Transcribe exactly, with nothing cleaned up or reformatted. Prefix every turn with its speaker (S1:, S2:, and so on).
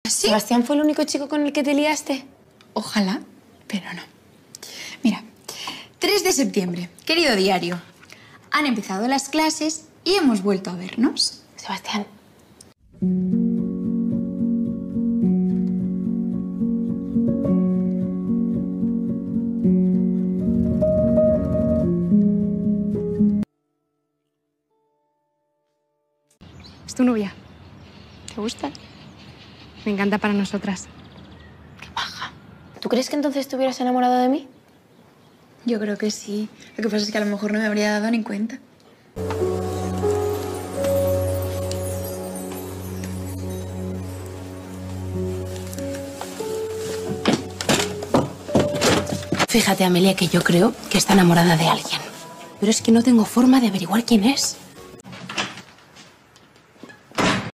S1: ¿Así?
S2: ¿Sebastián fue el único chico con el que te liaste?
S1: Ojalá, pero no. Mira, tres de septiembre, querido diario. Han empezado las clases y hemos vuelto a vernos.
S2: Sebastián.
S3: Es tu novia. ¿Te gusta? Me encanta para nosotras.
S2: Qué maja. ¿Tú crees que entonces te hubieras enamorado de mí?
S1: Yo creo que sí. Lo que pasa es que a lo mejor no me habría dado ni cuenta.
S2: Fíjate, Amelia, que yo creo que está enamorada de alguien. Pero es que no tengo forma de averiguar quién es.